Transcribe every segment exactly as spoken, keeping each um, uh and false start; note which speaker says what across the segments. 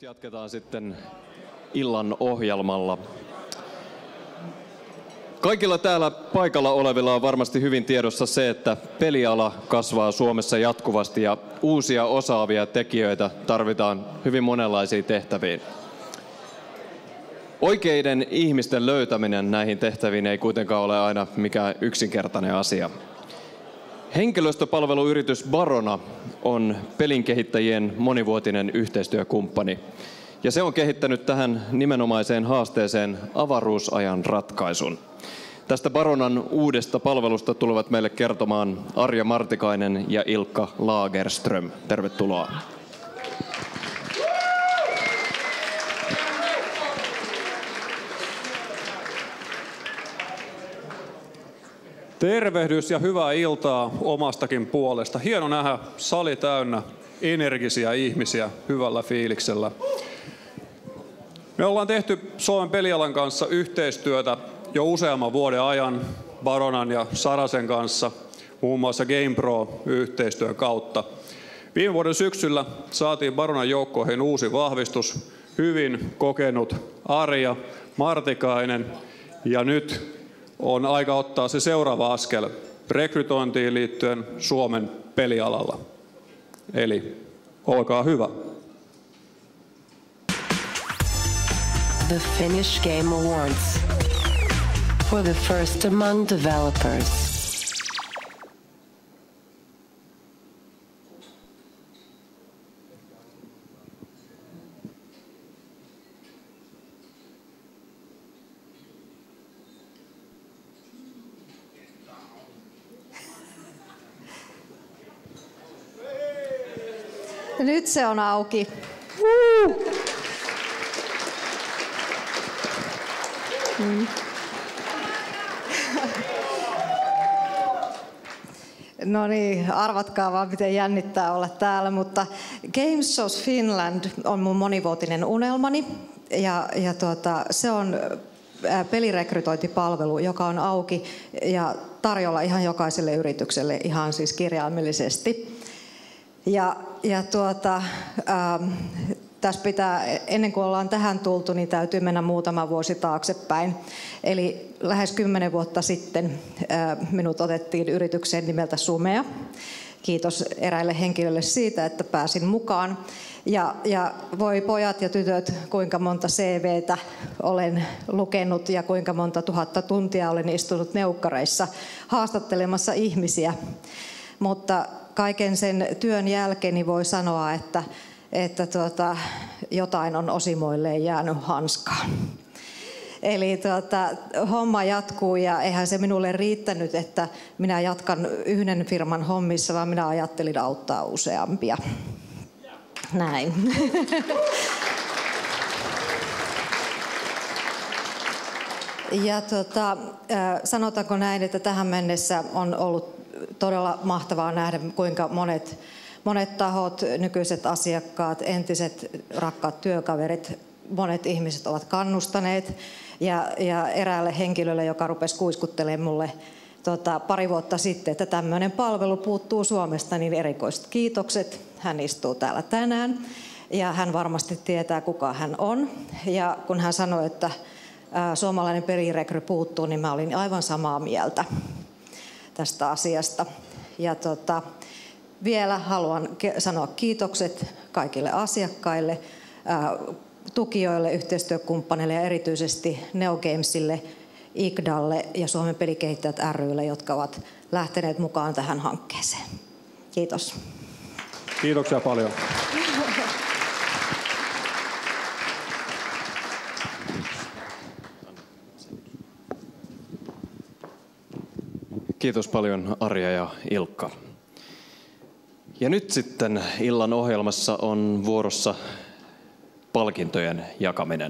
Speaker 1: jatketaan sitten illan ohjelmalla. Kaikilla täällä paikalla olevilla on varmasti hyvin tiedossa se, että peliala kasvaa Suomessa jatkuvasti ja uusia osaavia tekijöitä tarvitaan hyvin monenlaisiin tehtäviin. Oikeiden ihmisten löytäminen näihin tehtäviin ei kuitenkaan ole aina mikään yksinkertainen asia. Henkilöstöpalveluyritys Barona on pelinkehittäjien monivuotinen yhteistyökumppani. Ja se on kehittänyt tähän nimenomaiseen haasteeseen avaruusajan ratkaisun. Tästä Baronan uudesta palvelusta tulevat meille kertomaan Arja Martikainen ja Ilkka Lagerström. Tervetuloa.
Speaker 2: Tervehdys ja hyvää iltaa omastakin puolesta. Hieno nähdä sali täynnä energisiä ihmisiä hyvällä fiiliksellä. Me ollaan tehty Suomen pelialan kanssa yhteistyötä jo useamman vuoden ajan Baronan ja Sarasen kanssa, muun muassa GamePro-yhteistyön kautta. Viime vuoden syksyllä saatiin Baronan joukkoihin uusi vahvistus, hyvin kokenut Arja Martikainen, ja nyt on aika ottaa se seuraava askel rekrytointiin liittyen Suomen pelialalla. Eli olkaa hyvä.
Speaker 3: The Finnish Game Awards for the first among developers.
Speaker 4: Nyt se on auki. Mm. No niin, arvatkaa vaan miten jännittää olla täällä, mutta Games Shows Finland on mun monivuotinen unelmani ja, ja tuota, se on pelirekrytointipalvelu, joka on auki ja tarjolla ihan jokaiselle yritykselle ihan siis kirjaimellisesti. Ja, ja tuota, ähm, tässä pitää, ennen kuin ollaan tähän tultu, niin täytyy mennä muutama vuosi taaksepäin. Eli lähes kymmenen vuotta sitten äh, minut otettiin yritykseen nimeltä Sumea. Kiitos eräille henkilöille siitä, että pääsin mukaan. Ja, ja voi pojat ja tytöt, kuinka monta C V:tä olen lukenut ja kuinka monta tuhatta tuntia olen istunut neukkareissa haastattelemassa ihmisiä. Mutta kaiken sen työn jälkeen niin voi sanoa, että, että tuota, jotain on osimoilleen jäänyt hanskaan. Eli tuota, homma jatkuu ja eihän se minulle riittänyt, että minä jatkan yhden firman hommissa, vaan minä ajattelin auttaa useampia. Näin. Ja tuota, sanotaanko näin, että tähän mennessä on ollut todella mahtavaa nähdä, kuinka monet, monet tahot, nykyiset asiakkaat, entiset rakkaat työkaverit, monet ihmiset ovat kannustaneet. Ja, ja eräälle henkilölle, joka rupesi kuiskuttelemaan mulle tota, pari vuotta sitten, että tämmöinen palvelu puuttuu Suomesta, niin erikoiset kiitokset. Hän istuu täällä tänään ja hän varmasti tietää, kuka hän on. Ja kun hän sanoi, että ää, suomalainen pelirekry puuttuu, niin mä olin aivan samaa mieltä tästä asiasta. Ja tota, vielä haluan sanoa kiitokset kaikille asiakkaille, ää, tukijoille, yhteistyökumppaneille ja erityisesti NeoGamesille, I C D Alle ja Suomen pelikehittäjät ry:lle, jotka ovat lähteneet mukaan tähän hankkeeseen. Kiitos.
Speaker 2: Kiitoksia paljon.
Speaker 1: Kiitos paljon Arja ja Ilkka. Ja nyt sitten illan ohjelmassa on vuorossa palkintojen jakaminen.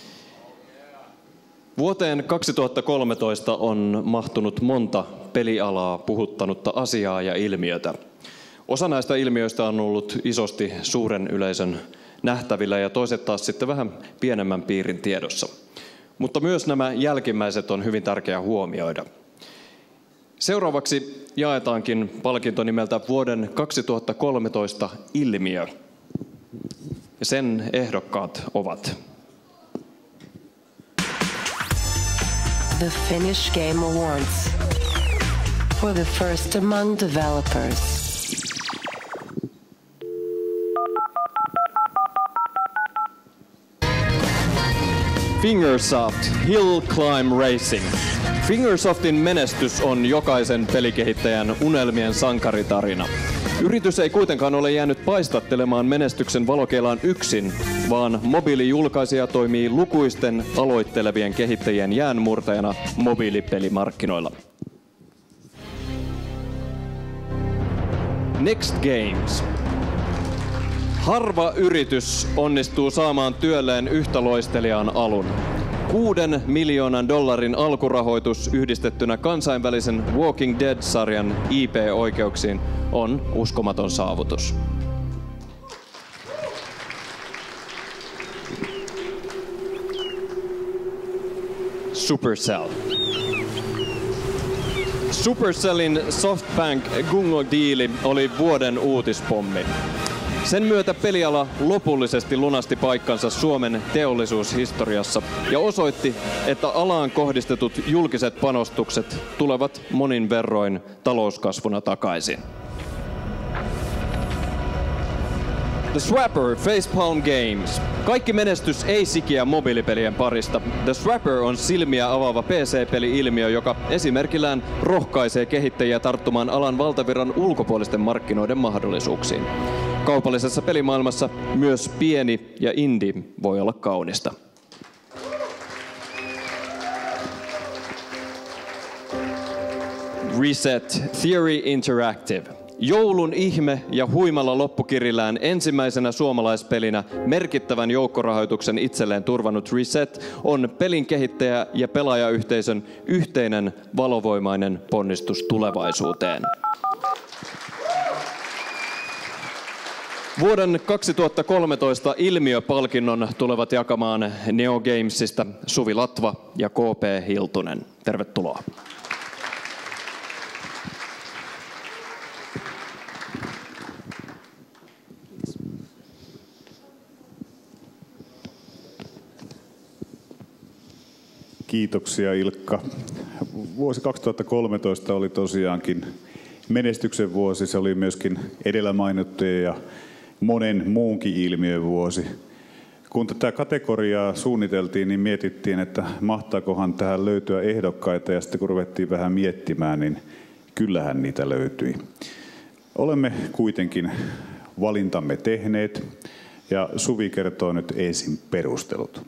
Speaker 1: Vuoteen kaksituhattakolmetoista on mahtunut monta pelialaa puhuttanutta asiaa ja ilmiötä. Osa näistä ilmiöistä on ollut isosti suuren yleisön nähtävillä ja toiset taas sitten vähän pienemmän piirin tiedossa. Mutta myös nämä jälkimmäiset on hyvin tärkeää huomioida. Seuraavaksi jaetaankin palkinto nimeltä vuoden kaksituhattakolmetoista ilmiö. Ja sen ehdokkaat ovat
Speaker 3: The Finnish Game Awards for the first among developers.
Speaker 1: Fingersoft Hill Climb Racing. Fingersoftin menestys on jokaisen pelikehittäjän unelmien sankaritarina. Yritys ei kuitenkaan ole jäänyt paistattelemaan menestyksen valokeilaan yksin, vaan mobiilijulkaisija toimii lukuisten aloittelevien kehittäjien jäänmurtajana mobiilipelimarkkinoilla. Next Games. Harva yritys onnistuu saamaan työlleen yhtä loisteliaan alun. Kuuden miljoonan dollarin alkurahoitus yhdistettynä kansainvälisen Walking Dead-sarjan I P-oikeuksiin on uskomaton saavutus. Supercell. Supercellin SoftBank Gungo-diili oli vuoden uutispommi. Sen myötä peliala lopullisesti lunasti paikkansa Suomen teollisuushistoriassa ja osoitti, että alaan kohdistetut julkiset panostukset tulevat monin verroin talouskasvuna takaisin. The Swapper Facepalm Games. Kaikki menestys ei sikiä mobiilipelien parista. The Swapper on silmiä avaava P C-peli-ilmiö, joka esimerkillään rohkaisee kehittäjiä tarttumaan alan valtavirran ulkopuolisten markkinoiden mahdollisuuksiin. Kaupallisessa pelimaailmassa myös pieni ja indie voi olla kaunista. Reset Theory Interactive. Joulun ihme ja huimalla loppukirillään ensimmäisenä suomalaispelinä merkittävän joukkorahoituksen itselleen turvannut Reset on pelin kehittäjä ja pelaajayhteisön yhteinen valovoimainen ponnistus tulevaisuuteen. Vuoden kaksituhattakolmetoista ilmiöpalkinnon tulevat jakamaan Neo Gamesista Suvi Latva ja K P Hiltunen. Tervetuloa.
Speaker 5: Kiitoksia Ilkka. Vuosi kaksituhattakolmetoista oli tosiaankin menestyksen vuosi. Se oli myöskin edellä mainittuja ja monen muunkin ilmiön vuosi. Kun tätä kategoriaa suunniteltiin, niin mietittiin, että mahtaakohan tähän löytyä ehdokkaita, ja sitten kun ruvettiin vähän miettimään, niin kyllähän niitä löytyi. Olemme kuitenkin valintamme tehneet, ja Suvi kertoo nyt ensin perustelut.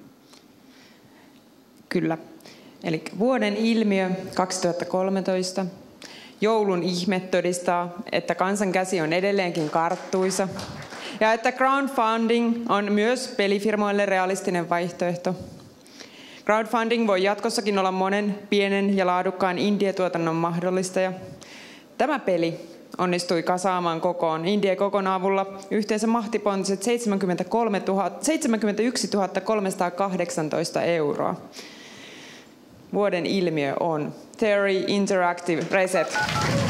Speaker 6: Kyllä. Eli vuoden ilmiö kaksituhattakolmetoista. Joulun ihme todistaa, että kansan käsi on edelleenkin karttuisa. Ja että crowdfunding on myös pelifirmoille realistinen vaihtoehto. Crowdfunding voi jatkossakin olla monen pienen ja laadukkaan indie-tuotannon mahdollistaja. Tämä peli onnistui kasaamaan kokoon Indie-kokon avulla yhteensä mahtipontiset seitsemänkymmentäyksituhatta kolmesataakahdeksantoista euroa. Vuoden ilmiö on Theory Interactive Reset.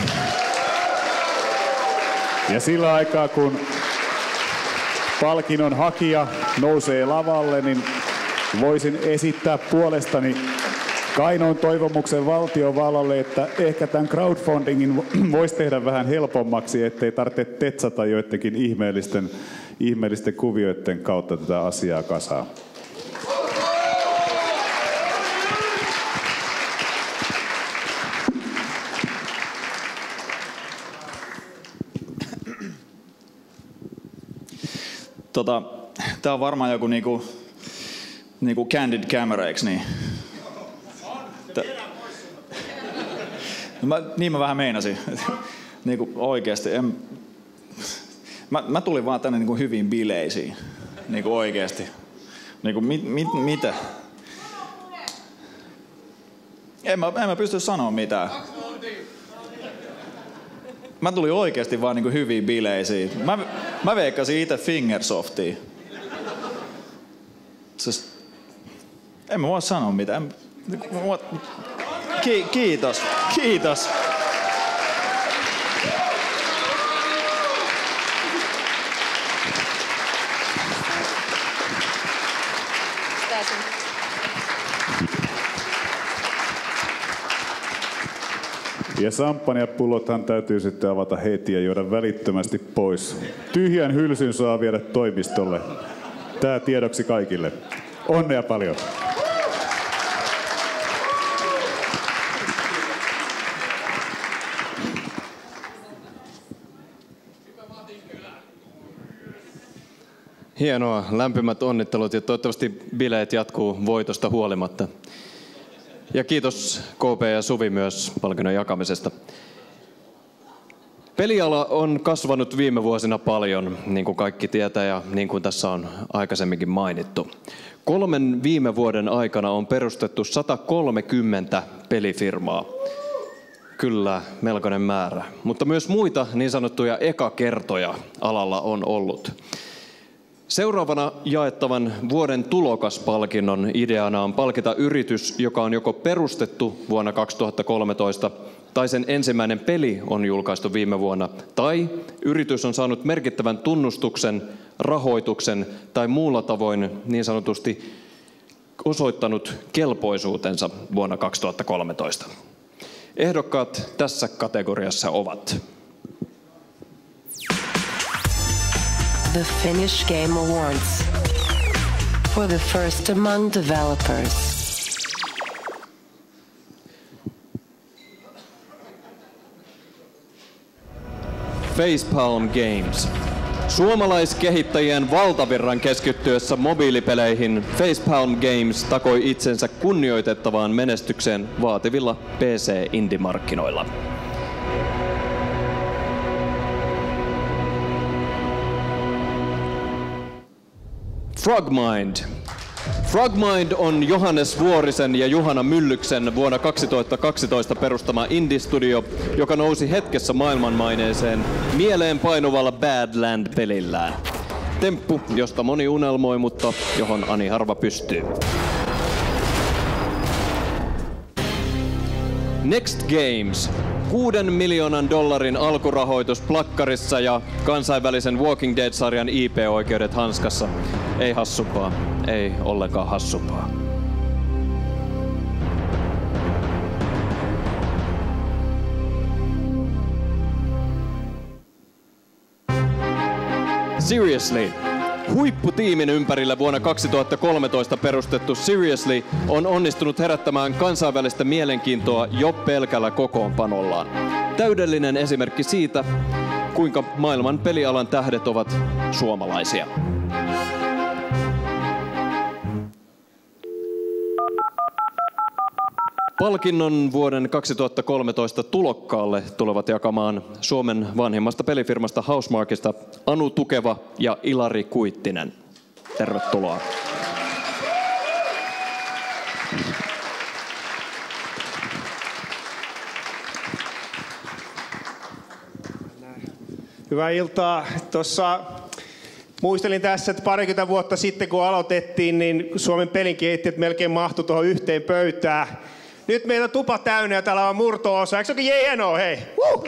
Speaker 5: Ja sillä aikaa, kun palkinnon hakija nousee lavalle, niin voisin esittää puolestani Kainuun toivomuksen valtiovallalle, että ehkä tämän crowdfundingin voisi tehdä vähän helpommaksi, ettei tarvitse tetsata joidenkin ihmeellisten, ihmeellisten kuvioiden kautta tätä asiaa kasaan.
Speaker 7: Tota, tää on varmaan joku niinku, niinku candid camera, eiks niin? Tä... No mä, niin mä vähän meinasin. Niinku oikeesti. En... Mä, mä tulin vaan tänne niinku hyviin bileisiin. Niinku oikeesti. Niinku mit, mit, mitä? En mä, en mä pysty sanoa mitään. Mä tulin oikeesti vaan niinku hyviin bileisiin. Mä, mä veikkasin itse Fingersoftiin. Siis, en mä voi sanoa mitään. Ki, kiitos, kiitos.
Speaker 5: Ja samppanjapullothan täytyy sitten avata heti ja juoda välittömästi pois. Tyhjän hylsyn saa viedä toimistolle. Tää tiedoksi kaikille. Onnea paljon.
Speaker 1: Hienoa, lämpimät onnittelut ja toivottavasti bileet jatkuu voitosta huolimatta. Ja kiitos K P ja Suvi myös palkinnon jakamisesta. Peliala on kasvanut viime vuosina paljon, niin kuin kaikki tietää ja niin kuin tässä on aikaisemminkin mainittu. Kolmen viime vuoden aikana on perustettu sata kolmekymmentä pelifirmaa. Kyllä, melkoinen määrä. Mutta myös muita niin sanottuja ekakertoja alalla on ollut. Seuraavana jaettavan vuoden tulokaspalkinnon ideana on palkita yritys, joka on joko perustettu vuonna kaksituhattakolmetoista tai sen ensimmäinen peli on julkaistu viime vuonna, tai yritys on saanut merkittävän tunnustuksen, rahoituksen tai muulla tavoin niin sanotusti osoittanut kelpoisuutensa vuonna kaksituhattakolmetoista. Ehdokkaat tässä kategoriassa ovat
Speaker 3: The Finnish Game Awards for the first among developers.
Speaker 1: Facepalm Games. Suomalaiskehittäjien valtavirran keskittyessä mobiilipeleihin Facepalm Games takoi itsensä kunnioitettavaan menestykseen vaativilla P C-indimarkkinoilla. Frogmind. Frogmind on Johannes Vuorisen ja Juhana Myllyksen vuonna kaksituhattakaksitoista perustama indie-studio, joka nousi hetkessä maailmanmaineeseen mieleen painuvalla Badland-pelillään. Temppu, josta moni unelmoi, mutta johon ani harva pystyy. Next Games. Kuuden miljoonan dollarin alkurahoitus plakkarissa ja kansainvälisen Walking Dead-sarjan I P-oikeudet hanskassa. Ei hassupaa, ei ollenkaan hassupaa. Seriously. Huipputiimin ympärillä vuonna kaksituhattakolmetoista perustettu Seriously on onnistunut herättämään kansainvälistä mielenkiintoa jo pelkällä kokoonpanollaan. Täydellinen esimerkki siitä, kuinka maailman pelialan tähdet ovat suomalaisia. Palkinnon vuoden kaksituhattakolmetoista tulokkaalle tulevat jakamaan Suomen vanhimmasta pelifirmasta Housemarquesta Anu Tukeva ja Ilari Kuittinen. Tervetuloa.
Speaker 8: Hyvää iltaa. Tuossa muistelin tässä, että parikymmentä vuotta sitten kun aloitettiin, niin Suomen pelinkehittäjät melkein mahtui tuohon yhteen pöytään. Nyt meillä on tupa täynnä ja täällä on murto-osa. Eikö se olekin hienoa, hei? Woo!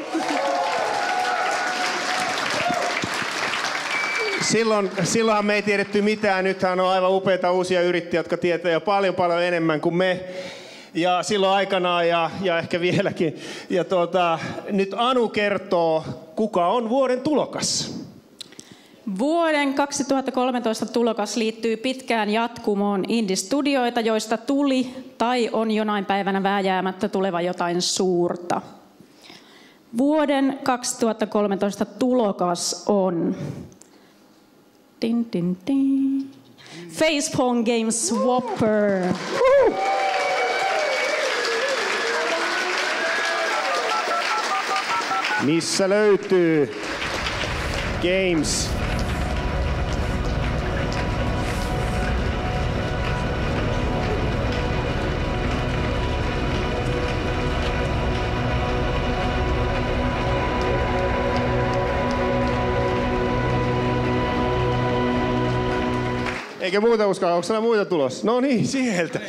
Speaker 8: Silloin, silloinhan me ei tiedetty mitään. Nythän on aivan upeita uusia yrittäjiä, jotka tietää jo paljon paljon enemmän kuin me. Ja silloin aikanaan ja, ja ehkä vieläkin. Ja tuota, nyt Anu kertoo, kuka on vuoden tulokas.
Speaker 9: Vuoden kaksituhattakolmetoista tulokas liittyy pitkään jatkumoon indie-studioita, joista tuli tai on jonain päivänä vääjäämättä tuleva jotain suurta. Vuoden kaksituhattakolmetoista tulokas on din, din, din. Facepalm Games Swapper. Uh!
Speaker 8: Missä löytyy Games? Eikä muuta uskalla, onko siellä muita tulossa? No niin, sieltä.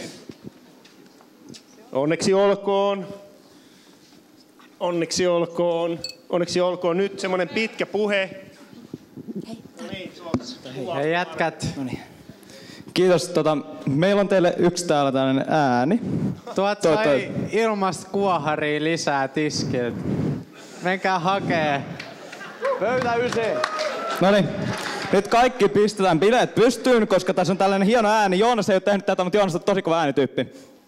Speaker 8: Onneksi olkoon. Onneksi olkoon. Onneksi olkoon. Nyt semmonen pitkä puhe.
Speaker 10: Hei jätkät. Kiitos. Tota, meillä on teille yksi täällä tällainen ääni.
Speaker 11: Tuot sai ilmasta kuoharia lisää tiskiltä. Menkää hakee.
Speaker 10: Pöytä ysi. Noniin. Nyt kaikki pistetään bileet pystyyn, koska tässä on tällainen hieno ääni. Joonas ei ole tehnyt tätä, mutta Joonas on tosi kova äänityyppi.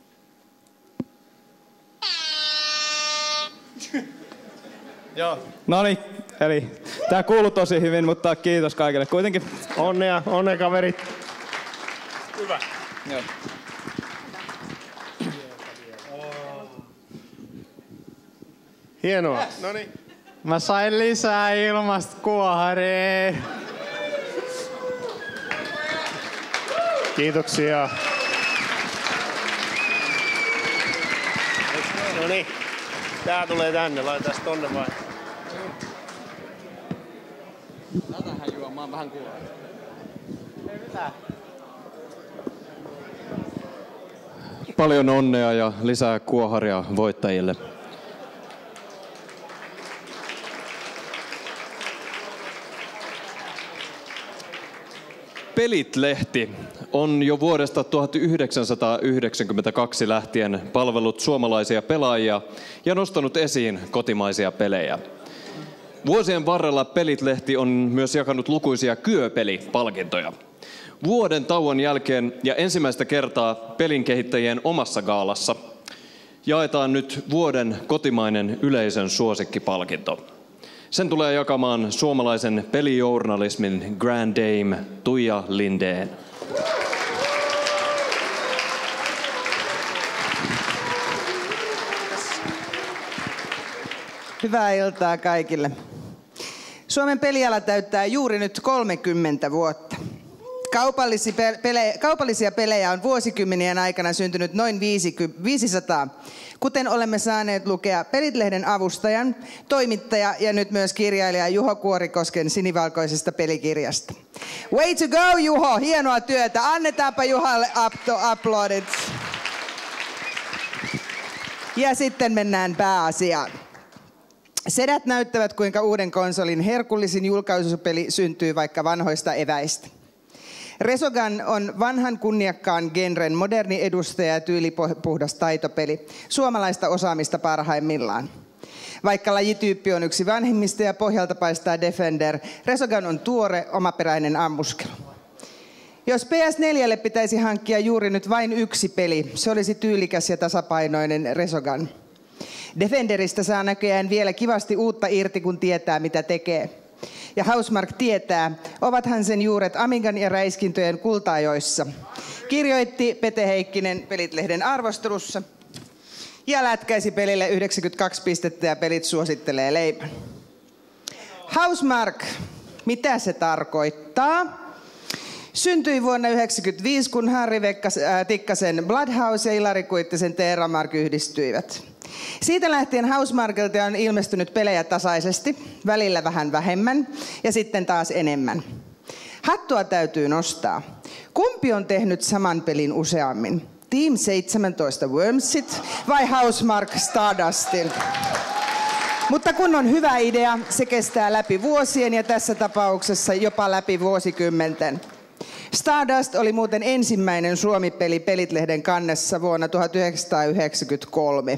Speaker 10: Joo. Noniin. Eli tää kuuluu tosi hyvin, mutta kiitos kaikille kuitenkin.
Speaker 8: Onnea, onnea kaverit. Hyvä.
Speaker 10: Joo.
Speaker 8: Hienoa. Noniin.
Speaker 11: Mä sain lisää ilmasta kuoharia.
Speaker 8: Kiitoksia. Noniin. Tää tulee tänne, laitetaan tonne vai.
Speaker 10: Tätähän juomaan vähän kuoharia.
Speaker 11: Ei mitään.
Speaker 1: Paljon onnea ja lisää kuoharia voittajille. Pelit-lehti on jo vuodesta tuhatyhdeksänsataayhdeksänkymmentäkaksi lähtien palvellut suomalaisia pelaajia ja nostanut esiin kotimaisia pelejä. Vuosien varrella Pelit-lehti on myös jakanut lukuisia Kyöpeli-palkintoja. Vuoden tauon jälkeen ja ensimmäistä kertaa pelin kehittäjien omassa gaalassa jaetaan nyt vuoden kotimainen yleisön suosikkipalkinto. Sen tulee jakamaan suomalaisen pelijournalismin Grand Dame Tuija Lindén.
Speaker 12: Hyvää iltaa kaikille. Suomen peliala täyttää juuri nyt kolmekymmentä vuotta. Kaupallisia pelejä, kaupallisia pelejä on vuosikymmenien aikana syntynyt noin viisisataa, kuten olemme saaneet lukea Pelit-lehden avustajan, toimittaja ja nyt myös kirjailija Juho Kuorikosken sinivalkoisesta pelikirjasta. Way to go, Juho! Hienoa työtä! Annetaanpa Juhalle aplodit. Ja sitten mennään pääasiaan. Sedät näyttävät, kuinka uuden konsolin herkullisin julkaisupeli syntyy vaikka vanhoista eväistä. Resogun on vanhan kunniakkaan genren moderni edustaja ja tyylipuhdas taitopeli, suomalaista osaamista parhaimmillaan. Vaikka lajityyppi on yksi vanhimmista ja pohjalta paistaa Defender, Resogun on tuore, omaperäinen ammuskelu. Jos P S neljälle pitäisi hankkia juuri nyt vain yksi peli, se olisi tyylikäs ja tasapainoinen Resogun. Defenderistä saa näköjään vielä kivasti uutta irti, kun tietää mitä tekee. Ja Housemarque tietää, ovathan sen juuret Amigan ja räiskintöjen kulta-ajoissa. Kirjoitti Pete Heikkinen Pelit-lehden arvostelussa ja lätkäisi pelille yhdeksänkymmentäkaksi pistettä ja Pelit suosittelee leiman. Housemarque, mitä se tarkoittaa? Syntyi vuonna yhdeksänkymmentäviisi, kun Harri Tikkasen Bloodhouse ja Ilari Kuittisen Terramark yhdistyivät. Siitä lähtien Housemarquelta on ilmestynyt pelejä tasaisesti, välillä vähän vähemmän ja sitten taas enemmän. Hattua täytyy nostaa. Kumpi on tehnyt saman pelin useammin? Team seitsemäntoista Wormsit vai Housemarque Stardustin? Mutta kun on hyvä idea, se kestää läpi vuosien ja tässä tapauksessa jopa läpi vuosikymmenten. Stardust oli muuten ensimmäinen Suomi-peli Pelit-lehden kannessa vuonna tuhatyhdeksänsataayhdeksänkymmentäkolme.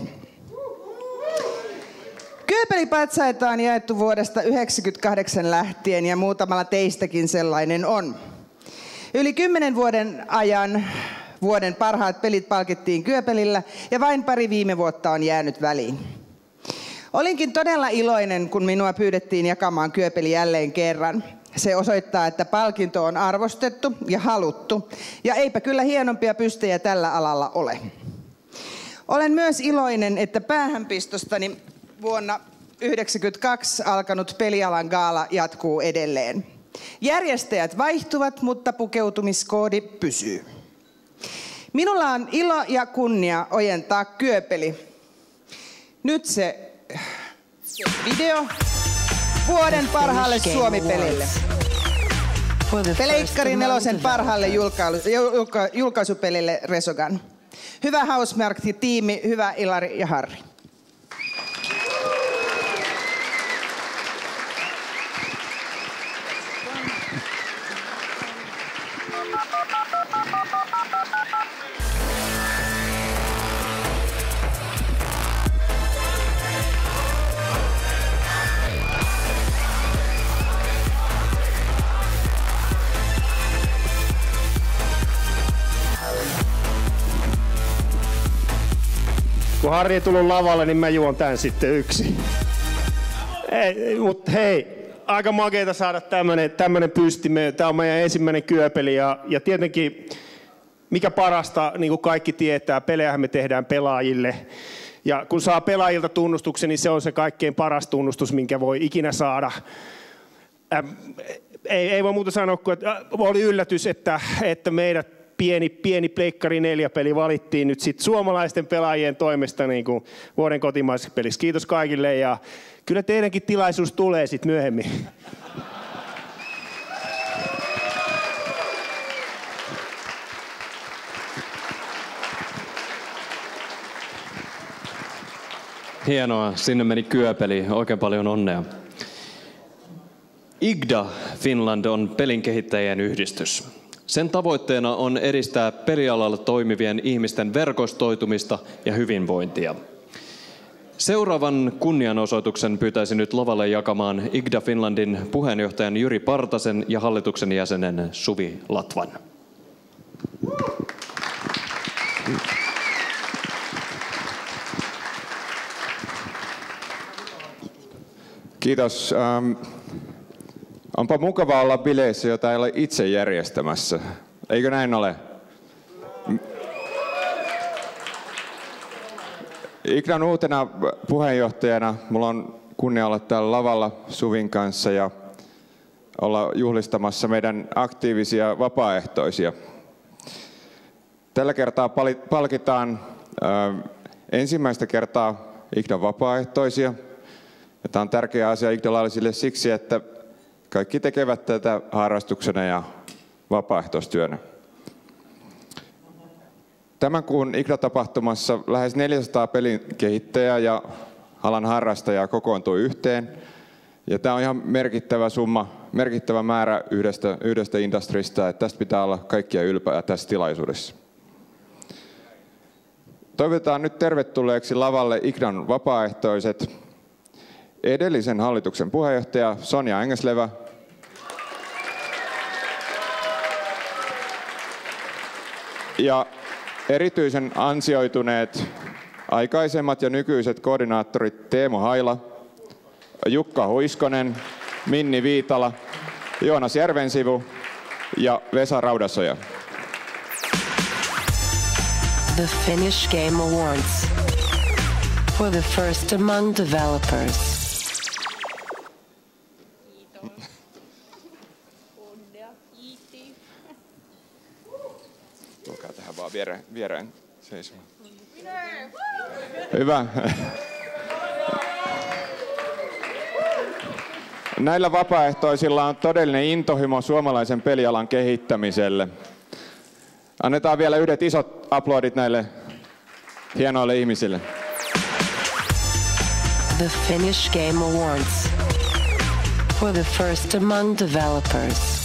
Speaker 12: Kyöpelipatsaita on jaettu vuodesta yhdeksänkymmentäkahdeksan lähtien ja muutamalla teistäkin sellainen on. Yli kymmenen vuoden ajan vuoden parhaat pelit palkittiin Kyöpelillä ja vain pari viime vuotta on jäänyt väliin. Olinkin todella iloinen, kun minua pyydettiin jakamaan Kyöpeli jälleen kerran. Se osoittaa, että palkinto on arvostettu ja haluttu, ja eipä kyllä hienompia pystejä tällä alalla ole. Olen myös iloinen, että päähänpistostani vuonna yhdeksänkymmentäkaksi alkanut pelialan gaala jatkuu edelleen. Järjestäjät vaihtuvat, mutta pukeutumiskoodi pysyy. Minulla on ilo ja kunnia ojentaa Kyöpeli. Nyt se video vuoden parhaalle Suomi-pelille. Peleikkari nelosen parhaalle julkaisupelille Resogun. Hyvä Housemarque-tiimi, hyvä Ilari ja Harri.
Speaker 8: Kun Harri ei tullut lavalle, niin mä juon tän sitten yksi. Ei, mut hei, aika makeeta saada tämmönen, tämmönen pysti. Tää on meidän ensimmäinen kyöpeli ja, ja tietenkin mikä parasta, niin kuin kaikki tietää, pelejähän me tehdään pelaajille. Ja kun saa pelaajilta tunnustuksen, niin se on se kaikkein paras tunnustus, minkä voi ikinä saada. Ähm, ei, ei voi muuta sanoa kuin, että äh, oli yllätys, että, että meidät pieni, pieni Pleikkari neljä peli valittiin nyt sit suomalaisten pelaajien toimesta niin kuin vuoden kotimaiseksi peliksi. Kiitos kaikille ja kyllä teidänkin tilaisuus tulee sitten myöhemmin.
Speaker 1: Hienoa, sinne meni kyöpeli. Oikein paljon onnea. I G D A Finland on pelin kehittäjien yhdistys. Sen tavoitteena on edistää pelialalla toimivien ihmisten verkostoitumista ja hyvinvointia. Seuraavan kunnianosoituksen pyytäisin nyt lavalle jakamaan I G D A Finlandin puheenjohtajan Jyri Partasen ja hallituksen jäsenen Suvi Latvan.
Speaker 13: Kiitos. Ähm, onpa mukava olla bileissä, jota ei ole itse järjestämässä. Eikö näin ole? I G D An uutena puheenjohtajana mulla on kunnia olla täällä lavalla Suvin kanssa ja olla juhlistamassa meidän aktiivisia vapaaehtoisia. Tällä kertaa palkitaan äh, ensimmäistä kertaa I G D An vapaaehtoisia. Ja tämä on tärkeä asia I G D A-laisille siksi, että kaikki tekevät tätä harrastuksena ja vapaaehtoistyönä. Tämän kuun I G D A-tapahtumassa lähes neljäsataa pelin kehittäjää ja alan harrastajaa kokoontuu yhteen. Ja tämä on ihan merkittävä summa, merkittävä määrä yhdestä, yhdestä industrista, että tästä pitää olla kaikkia ylpeä tässä tilaisuudessa. Toivotetaan nyt tervetulleeksi lavalle I G D An vapaaehtoiset. Edellisen hallituksen puheenjohtaja Sonja Engeslevä, ja erityisen ansioituneet aikaisemmat ja nykyiset koordinaattorit Teemu Haila, Jukka Huiskonen, Minni Viitala, Joonas Järvensivu ja Vesa Raudasoja.
Speaker 3: The Finnish Game Awards for the first among developers.
Speaker 13: Tulkaa tähän vaan viereen, viereen seisomaan. Hyvä. Näillä vapaaehtoisilla on todellinen intohimo suomalaisen pelialan kehittämiselle. Annetaan vielä yhdet isot aplodit näille hienoille ihmisille.
Speaker 3: The Finnish Game Awards for the first among developers.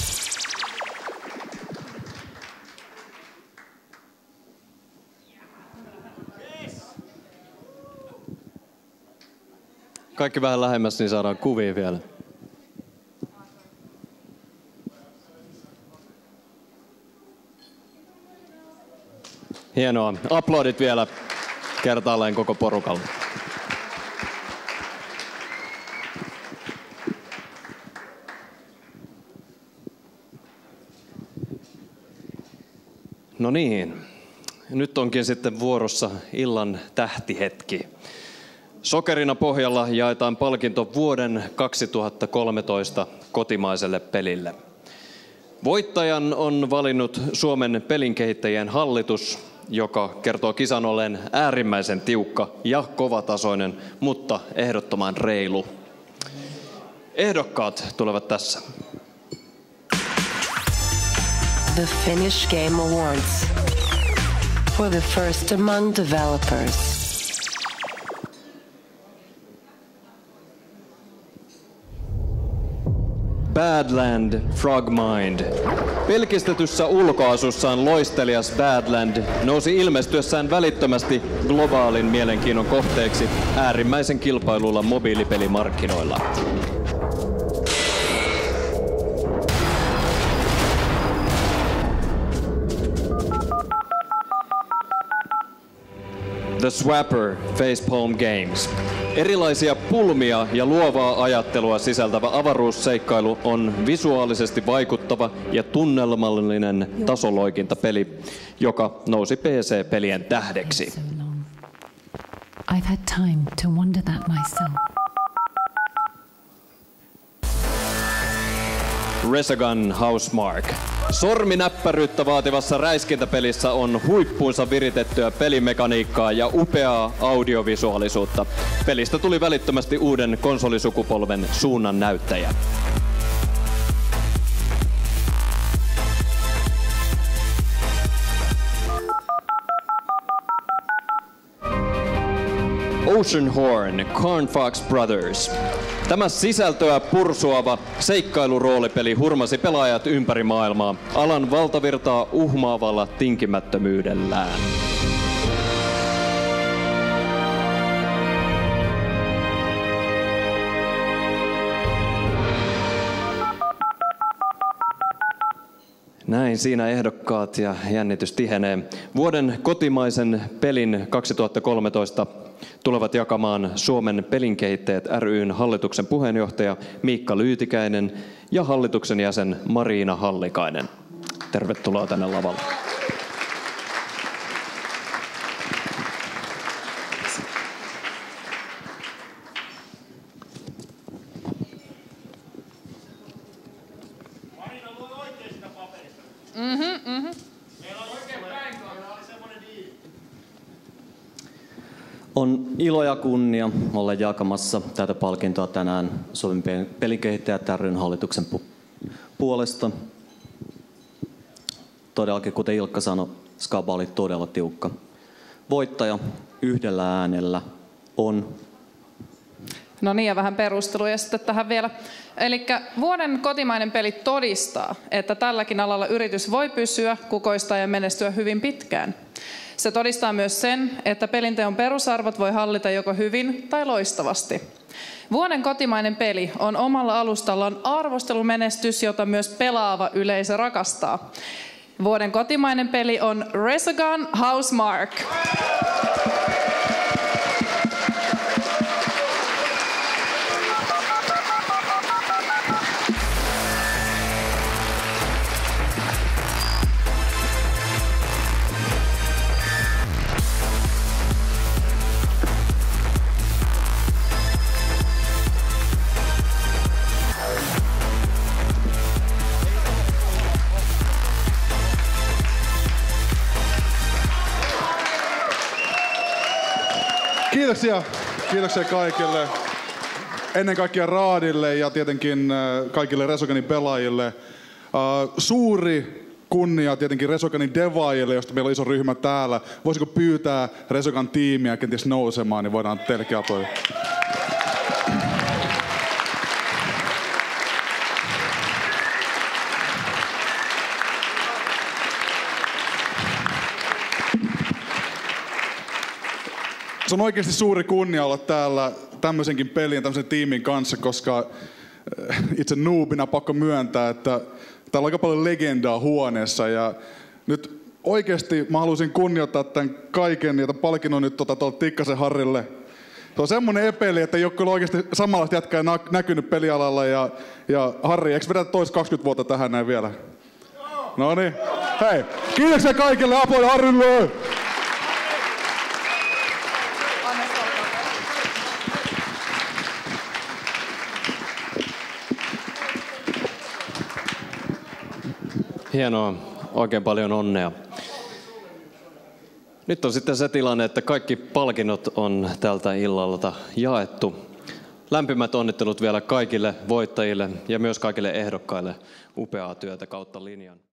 Speaker 1: Kaikki vähän lähemmäs, niin saadaan kuvia vielä. Hienoa. Aplodit vielä kertaalleen koko porukalle. No niin, nyt onkin sitten vuorossa illan tähtihetki. Sokerina pohjalla jaetaan palkinto vuoden kaksituhattakolmetoista kotimaiselle pelille. Voittajan on valinnut Suomen pelinkehittäjien hallitus, joka kertoo kisan olleen äärimmäisen tiukka ja kovatasoinen, mutta ehdottoman reilu. Ehdokkaat tulevat tässä.
Speaker 3: The Finnish Game Awards for the first among developers.
Speaker 1: Badland Frogmind. Pelkistetyssä ulkoasussaan loistelias Badland nousi ilmestyessään välittömästi globaalin mielenkiinnon kohteeksi äärimmäisen kilpailulla mobiilipelimarkkinoilla. The Swapper Facepalm Games. Erilaisia pulmia ja luovaa ajattelua sisältävä avaruusseikkailu on visuaalisesti vaikuttava ja tunnelmallinen tasoloikintapeli, joka nousi P C-pelien tähdeksi.
Speaker 14: I've had time to wonder that myself.
Speaker 1: Resogun Housemarque. Sorminäppäryyttä vaativassa räiskintäpelissä on huippuunsa viritettyä pelimekaniikkaa ja upeaa audiovisuaalisuutta. Pelistä tuli välittömästi uuden konsolisukupolven suunnan näyttäjä. Oceanhorn Carnfox Brothers. Tämä sisältöä pursuava seikkailuroolipeli hurmasi pelaajat ympäri maailmaa alan valtavirtaa uhmaavalla tinkimättömyydellään. Näin siinä ehdokkaat ja jännitys tihenee. Vuoden kotimaisen pelin kaksituhattakolmetoista tulevat jakamaan Suomen pelinkehittäjät ry:n hallituksen puheenjohtaja Miikka Lyytikäinen ja hallituksen jäsen Mariina Hallikainen. Tervetuloa tänne lavalle.
Speaker 15: Mm-hmm, mm-hmm. On ilo ja kunnia olla jakamassa tätä palkintoa tänään Suomen pelinkehittäjät ry:n hallituksen pu- puolesta. Todellakin, kuten Ilkka sanoi, skaba oli todella tiukka. Voittaja yhdellä äänellä on...
Speaker 16: No niin, ja vähän perusteluja sitten tähän vielä. Eli vuoden kotimainen peli todistaa, että tälläkin alalla yritys voi pysyä, kukoistaa ja menestyä hyvin pitkään. Se todistaa myös sen, että pelinteon perusarvot voi hallita joko hyvin tai loistavasti. Vuoden kotimainen peli on omalla alustallaan arvostelumenestys, jota myös pelaava yleisö rakastaa. Vuoden kotimainen peli on Resogun Housemarque.
Speaker 17: Kiitoksia. Kiitoksia kaikille. Ennen kaikkea Raadille ja tietenkin kaikille Resogunin pelaajille. Suuri kunnia tietenkin Resogunin devaajille, josta meillä on iso ryhmä täällä. Voisiko pyytää Resogun tiimiä kenties nousemaan, niin voidaan teillekin aplodioida. Se on oikeasti suuri kunnia olla täällä tämmöisenkin pelin, tämmöisen tiimin kanssa, koska itse noobina pakko myöntää, että täällä on aika paljon legendaa huoneessa. Ja nyt oikeasti mä haluaisin kunnioittaa tämän kaiken ja tämän palkinnon nyt tuolta tuolta Tikkasen Harrille. Se on semmoinen epeli, että ei ole kyllä oikeasti samanlaista jätkää näkynyt pelialalla. Ja, ja Harri, eikö vedä toista kaksikymmentä vuotta tähän näin vielä? No niin. Hei, kiitoksia kaikille, aplodi Harrille!
Speaker 1: Hienoa, oikein paljon onnea. Nyt on sitten se tilanne, että kaikki palkinnot on tältä illalta jaettu. Lämpimät onnittelut vielä kaikille voittajille ja myös kaikille ehdokkaille. Upeaa työtä kautta linjan.